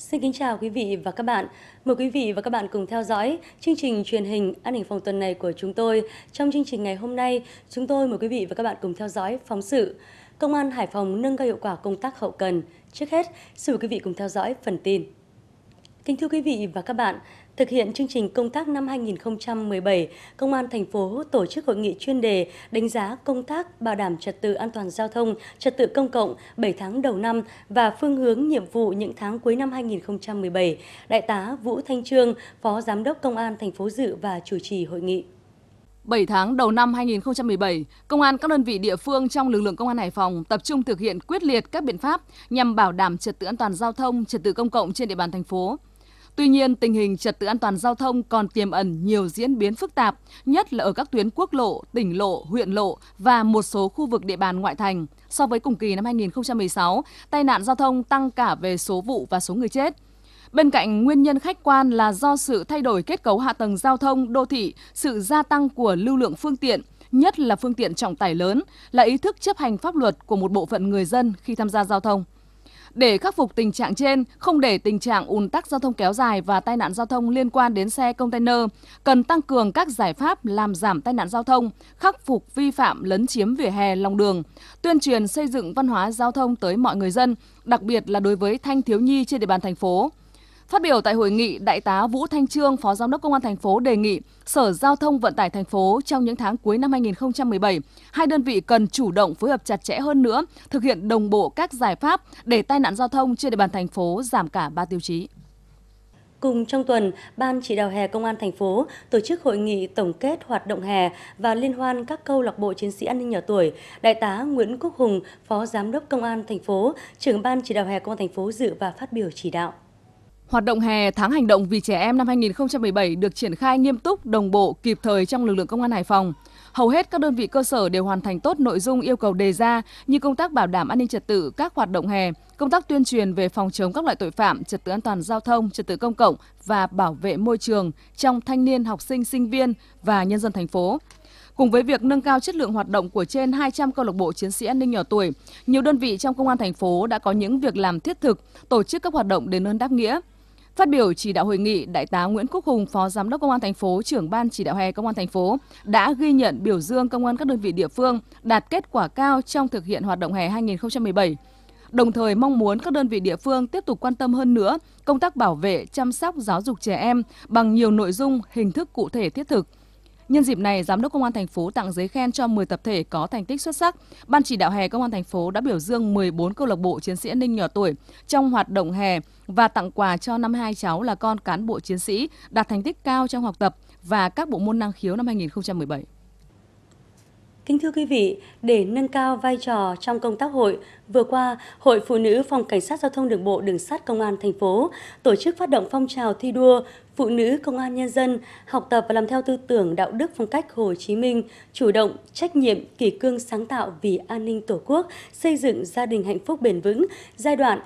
Xin kính chào quý vị và các bạn. Mời quý vị và các bạn cùng theo dõi chương trình truyền hình An ninh phòng tuần này của chúng tôi. Trong chương trình ngày hôm nay, chúng tôi mời quý vị và các bạn cùng theo dõi phóng sự Công an Hải Phòng nâng cao hiệu quả công tác hậu cần. Trước hết, xin mời quý vị cùng theo dõi phần tin. Kính thưa quý vị và các bạn, thực hiện chương trình công tác năm 2017, Công an thành phố tổ chức hội nghị chuyên đề đánh giá công tác bảo đảm trật tự an toàn giao thông, trật tự công cộng 7 tháng đầu năm và phương hướng nhiệm vụ những tháng cuối năm 2017. Đại tá Vũ Thanh Trương, Phó Giám đốc Công an thành phố dự và chủ trì hội nghị. 7 tháng đầu năm 2017, Công an các đơn vị địa phương trong lực lượng Công an Hải Phòng tập trung thực hiện quyết liệt các biện pháp nhằm bảo đảm trật tự an toàn giao thông, trật tự công cộng trên địa bàn thành phố. Tuy nhiên, tình hình trật tự an toàn giao thông còn tiềm ẩn nhiều diễn biến phức tạp, nhất là ở các tuyến quốc lộ, tỉnh lộ, huyện lộ và một số khu vực địa bàn ngoại thành. So với cùng kỳ năm 2016, tai nạn giao thông tăng cả về số vụ và số người chết. Bên cạnh nguyên nhân khách quan là do sự thay đổi kết cấu hạ tầng giao thông đô thị, sự gia tăng của lưu lượng phương tiện, nhất là phương tiện trọng tải lớn, là ý thức chấp hành pháp luật của một bộ phận người dân khi tham gia giao thông. Để khắc phục tình trạng trên, không để tình trạng ùn tắc giao thông kéo dài và tai nạn giao thông liên quan đến xe container, cần tăng cường các giải pháp làm giảm tai nạn giao thông, khắc phục vi phạm lấn chiếm vỉa hè lòng đường, tuyên truyền xây dựng văn hóa giao thông tới mọi người dân, đặc biệt là đối với thanh thiếu nhi trên địa bàn thành phố. Phát biểu tại hội nghị, Đại tá Vũ Thanh Trương, Phó Giám đốc Công an thành phố đề nghị Sở Giao thông Vận tải thành phố trong những tháng cuối năm 2017, hai đơn vị cần chủ động phối hợp chặt chẽ hơn nữa, thực hiện đồng bộ các giải pháp để tai nạn giao thông trên địa bàn thành phố giảm cả 3 tiêu chí. Cùng trong tuần, Ban chỉ đạo hè Công an thành phố tổ chức hội nghị tổng kết hoạt động hè và liên hoan các câu lạc bộ chiến sĩ an ninh nhỏ tuổi. Đại tá Nguyễn Quốc Hùng, Phó Giám đốc Công an thành phố, trưởng Ban chỉ đạo hè Công an thành phố dự và phát biểu chỉ đạo. Hoạt động hè tháng hành động vì trẻ em năm 2017 được triển khai nghiêm túc, đồng bộ, kịp thời trong lực lượng Công an Hải Phòng. Hầu hết các đơn vị cơ sở đều hoàn thành tốt nội dung yêu cầu đề ra như công tác bảo đảm an ninh trật tự các hoạt động hè, công tác tuyên truyền về phòng chống các loại tội phạm, trật tự an toàn giao thông, trật tự công cộng và bảo vệ môi trường trong thanh niên, học sinh, sinh viên và nhân dân thành phố. Cùng với việc nâng cao chất lượng hoạt động của trên 200 câu lạc bộ chiến sĩ an ninh nhỏ tuổi, nhiều đơn vị trong Công an thành phố đã có những việc làm thiết thực, tổ chức các hoạt động đền ơn đáp nghĩa. Phát biểu chỉ đạo hội nghị, Đại tá Nguyễn Quốc Hùng, Phó Giám đốc Công an thành phố, trưởng Ban chỉ đạo hè Công an thành phố đã ghi nhận biểu dương công an các đơn vị địa phương đạt kết quả cao trong thực hiện hoạt động hè 2017. Đồng thời mong muốn các đơn vị địa phương tiếp tục quan tâm hơn nữa công tác bảo vệ, chăm sóc, giáo dục trẻ em bằng nhiều nội dung, hình thức cụ thể thiết thực. Nhân dịp này, Giám đốc Công an thành phố tặng giấy khen cho 10 tập thể có thành tích xuất sắc. Ban chỉ đạo hè Công an thành phố đã biểu dương 14 câu lạc bộ chiến sĩ an ninh nhỏ tuổi trong hoạt động hè và tặng quà cho 52 cháu là con cán bộ chiến sĩ đạt thành tích cao trong học tập và các bộ môn năng khiếu năm 2017. Kính thưa quý vị, để nâng cao vai trò trong công tác hội, vừa qua, Hội Phụ nữ Phòng Cảnh sát Giao thông Đường bộ Đường sắt Công an thành phố tổ chức phát động phong trào thi đua Phụ nữ Công an Nhân dân học tập và làm theo tư tưởng đạo đức phong cách Hồ Chí Minh, chủ động, trách nhiệm, kỷ cương sáng tạo vì an ninh Tổ quốc, xây dựng gia đình hạnh phúc bền vững giai đoạn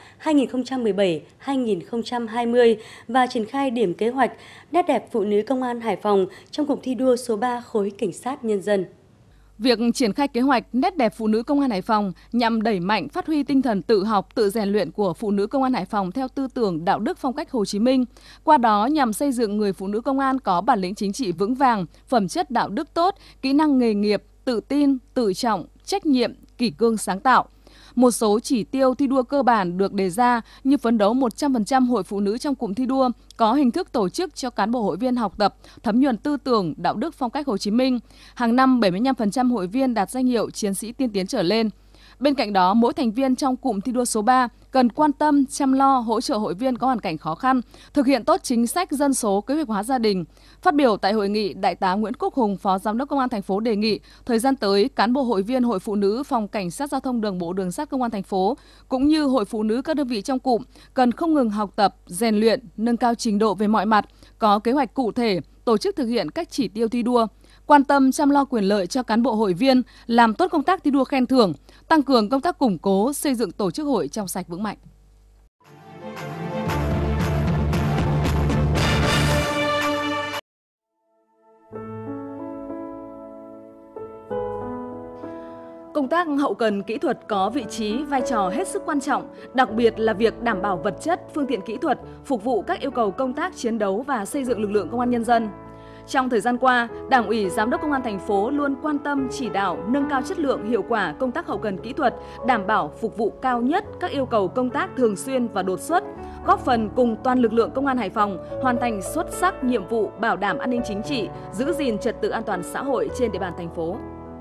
2017-2020 và triển khai điểm kế hoạch nét đẹp Phụ nữ Công an Hải Phòng trong cụm thi đua số 3 khối Cảnh sát Nhân dân. Việc triển khai kế hoạch nét đẹp phụ nữ Công an Hải Phòng nhằm đẩy mạnh phát huy tinh thần tự học, tự rèn luyện của phụ nữ Công an Hải Phòng theo tư tưởng đạo đức phong cách Hồ Chí Minh. Qua đó nhằm xây dựng người phụ nữ công an có bản lĩnh chính trị vững vàng, phẩm chất đạo đức tốt, kỹ năng nghề nghiệp, tự tin, tự trọng, trách nhiệm, kỷ cương sáng tạo. Một số chỉ tiêu thi đua cơ bản được đề ra như phấn đấu 100% hội phụ nữ trong cụm thi đua có hình thức tổ chức cho cán bộ hội viên học tập, thấm nhuần tư tưởng, đạo đức phong cách Hồ Chí Minh. Hàng năm 75% hội viên đạt danh hiệu chiến sĩ tiên tiến trở lên. Bên cạnh đó, mỗi thành viên trong cụm thi đua số 3 cần quan tâm, chăm lo, hỗ trợ hội viên có hoàn cảnh khó khăn, thực hiện tốt chính sách dân số kế hoạch hóa gia đình. Phát biểu tại hội nghị, Đại tá Nguyễn Quốc Hùng, Phó Giám đốc Công an thành phố đề nghị thời gian tới, cán bộ hội viên Hội Phụ nữ Phòng Cảnh sát Giao thông Đường bộ Đường sắt Công an thành phố cũng như Hội Phụ nữ các đơn vị trong cụm cần không ngừng học tập, rèn luyện, nâng cao trình độ về mọi mặt, có kế hoạch cụ thể, tổ chức thực hiện các chỉ tiêu thi đua, quan tâm chăm lo quyền lợi cho cán bộ hội viên, làm tốt công tác thi đua khen thưởng, tăng cường công tác củng cố, xây dựng tổ chức hội trong sạch vững mạnh. Công tác hậu cần kỹ thuật có vị trí, vai trò hết sức quan trọng, đặc biệt là việc đảm bảo vật chất, phương tiện kỹ thuật, phục vụ các yêu cầu công tác chiến đấu và xây dựng lực lượng công an nhân dân. Trong thời gian qua, Đảng ủy, Giám đốc Công an thành phố luôn quan tâm chỉ đạo nâng cao chất lượng, hiệu quả công tác hậu cần kỹ thuật, đảm bảo phục vụ cao nhất các yêu cầu công tác thường xuyên và đột xuất, góp phần cùng toàn lực lượng Công an Hải Phòng hoàn thành xuất sắc nhiệm vụ bảo đảm an ninh chính trị, giữ gìn trật tự an toàn xã hội trên địa bàn thành phố.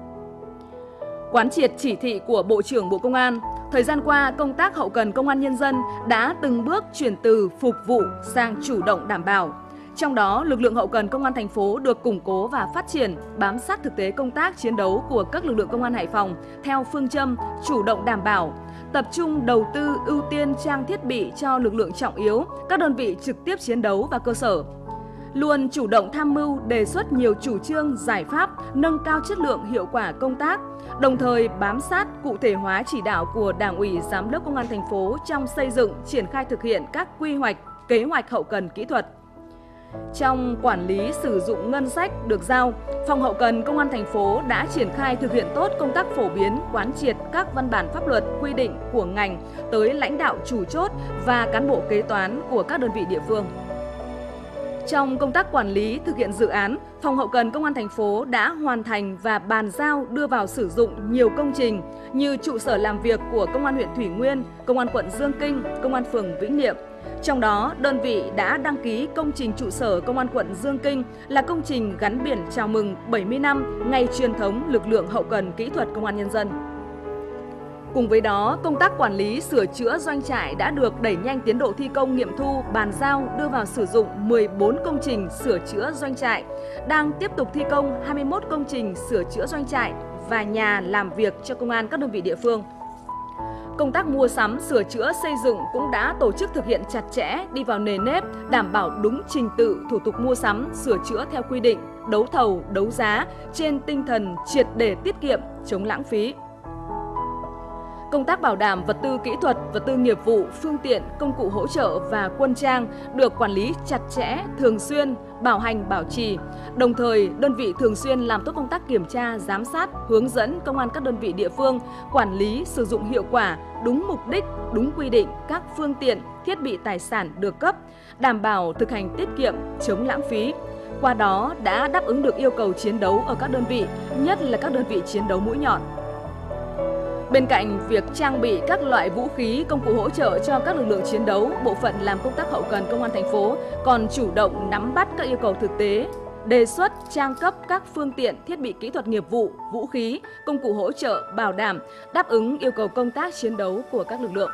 Quán triệt chỉ thị của Bộ trưởng Bộ Công an, thời gian qua công tác hậu cần công an nhân dân đã từng bước chuyển từ phục vụ sang chủ động đảm bảo. Trong đó, lực lượng hậu cần công an thành phố được củng cố và phát triển, bám sát thực tế công tác chiến đấu của các lực lượng công an Hải Phòng theo phương châm chủ động đảm bảo, tập trung đầu tư ưu tiên trang thiết bị cho lực lượng trọng yếu, các đơn vị trực tiếp chiến đấu và cơ sở. Luôn chủ động tham mưu đề xuất nhiều chủ trương, giải pháp, nâng cao chất lượng hiệu quả công tác, đồng thời bám sát cụ thể hóa chỉ đạo của Đảng ủy, Giám đốc Công an thành phố trong xây dựng, triển khai thực hiện các quy hoạch, kế hoạch hậu cần kỹ thuật. Trong quản lý sử dụng ngân sách được giao, Phòng hậu cần Công an thành phố đã triển khai thực hiện tốt công tác phổ biến, quán triệt các văn bản pháp luật, quy định của ngành tới lãnh đạo chủ chốt và cán bộ kế toán của các đơn vị địa phương. Trong công tác quản lý thực hiện dự án, Phòng hậu cần Công an thành phố đã hoàn thành và bàn giao đưa vào sử dụng nhiều công trình như trụ sở làm việc của Công an huyện Thủy Nguyên, Công an quận Dương Kinh, Công an phường Vĩnh Niệm. Trong đó, đơn vị đã đăng ký công trình trụ sở Công an quận Dương Kinh là công trình gắn biển chào mừng 70 năm ngày truyền thống lực lượng hậu cần kỹ thuật Công an nhân dân. Cùng với đó, công tác quản lý sửa chữa doanh trại đã được đẩy nhanh tiến độ thi công nghiệm thu, bàn giao đưa vào sử dụng 14 công trình sửa chữa doanh trại, đang tiếp tục thi công 21 công trình sửa chữa doanh trại và nhà làm việc cho công an các đơn vị địa phương. Công tác mua sắm, sửa chữa, xây dựng cũng đã tổ chức thực hiện chặt chẽ, đi vào nề nếp, đảm bảo đúng trình tự, thủ tục mua sắm, sửa chữa theo quy định, đấu thầu, đấu giá trên tinh thần triệt để tiết kiệm, chống lãng phí. Công tác bảo đảm vật tư kỹ thuật, vật tư nghiệp vụ, phương tiện, công cụ hỗ trợ và quân trang được quản lý chặt chẽ, thường xuyên, bảo hành, bảo trì. Đồng thời, đơn vị thường xuyên làm tốt công tác kiểm tra, giám sát, hướng dẫn công an các đơn vị địa phương quản lý, sử dụng hiệu quả, đúng mục đích, đúng quy định các phương tiện, thiết bị tài sản được cấp, đảm bảo thực hành tiết kiệm, chống lãng phí. Qua đó đã đáp ứng được yêu cầu chiến đấu ở các đơn vị, nhất là các đơn vị chiến đấu mũi nhọn. Bên cạnh việc trang bị các loại vũ khí, công cụ hỗ trợ cho các lực lượng chiến đấu, bộ phận làm công tác hậu cần Công an thành phố còn chủ động nắm bắt các yêu cầu thực tế, đề xuất trang cấp các phương tiện, thiết bị kỹ thuật nghiệp vụ, vũ khí, công cụ hỗ trợ bảo đảm đáp ứng yêu cầu công tác chiến đấu của các lực lượng.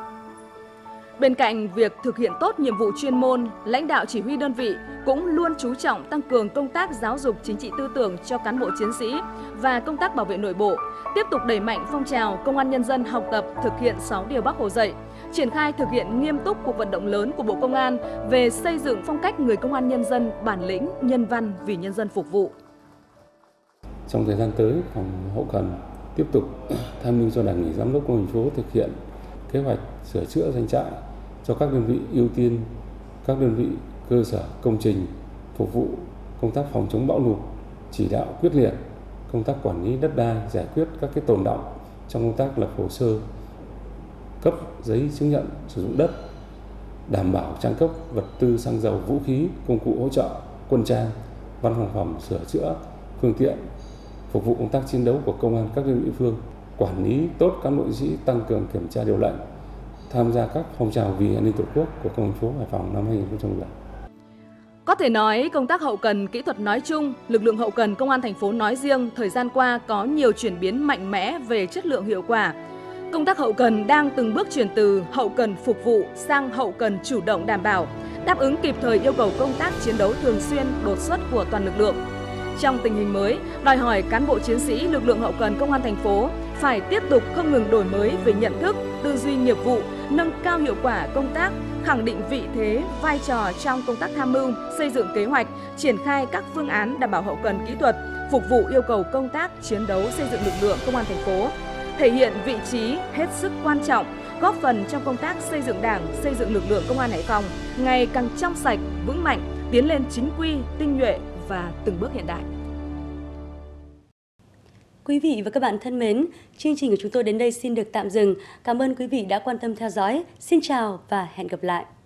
Bên cạnh việc thực hiện tốt nhiệm vụ chuyên môn, lãnh đạo chỉ huy đơn vị cũng luôn chú trọng tăng cường công tác giáo dục chính trị tư tưởng cho cán bộ chiến sĩ và công tác bảo vệ nội bộ, tiếp tục đẩy mạnh phong trào công an nhân dân học tập thực hiện 6 điều Bác Hồ dạy, triển khai thực hiện nghiêm túc cuộc vận động lớn của Bộ Công an về xây dựng phong cách người công an nhân dân bản lĩnh, nhân văn vì nhân dân phục vụ. Trong thời gian tới, Phòng hậu cần tiếp tục tham mưu cho Đảng ủy, Giám đốc Công an thành phố thực hiện kế hoạch sửa chữa doanh trại cho các đơn vị ưu tiên, các đơn vị cơ sở công trình phục vụ công tác phòng chống bão lụt, chỉ đạo quyết liệt công tác quản lý đất đai, giải quyết các tồn đọng trong công tác lập hồ sơ, cấp giấy chứng nhận sử dụng đất, đảm bảo trang cấp vật tư xăng dầu, vũ khí, công cụ hỗ trợ, quân trang, văn phòng phẩm, sửa chữa phương tiện phục vụ công tác chiến đấu của công an các đơn vị địa phương, quản lý tốt cán bộ chiến sĩ, tăng cường kiểm tra điều lệnh, tham gia các phong trào vì an ninh Tổ quốc của Công an thành phố Hải Phòng năm 2017. Có thể nói, công tác hậu cần kỹ thuật nói chung, lực lượng hậu cần Công an thành phố nói riêng thời gian qua có nhiều chuyển biến mạnh mẽ về chất lượng, hiệu quả. Công tác hậu cần đang từng bước chuyển từ hậu cần phục vụ sang hậu cần chủ động đảm bảo, đáp ứng kịp thời yêu cầu công tác chiến đấu thường xuyên, đột xuất của toàn lực lượng. Trong tình hình mới, đòi hỏi cán bộ chiến sĩ lực lượng hậu cần Công an thành phố phải tiếp tục không ngừng đổi mới về nhận thức, tư duy nghiệp vụ, nâng cao hiệu quả công tác, khẳng định vị thế, vai trò trong công tác tham mưu, xây dựng kế hoạch, triển khai các phương án đảm bảo hậu cần kỹ thuật, phục vụ yêu cầu công tác chiến đấu xây dựng lực lượng Công an thành phố, thể hiện vị trí hết sức quan trọng, góp phần trong công tác xây dựng Đảng, xây dựng lực lượng Công an Hải Phòng ngày càng trong sạch, vững mạnh, tiến lên chính quy, tinh nhuệ và từng bước hiện đại. Quý vị và các bạn thân mến, chương trình của chúng tôi đến đây xin được tạm dừng. Cảm ơn quý vị đã quan tâm theo dõi. Xin chào và hẹn gặp lại.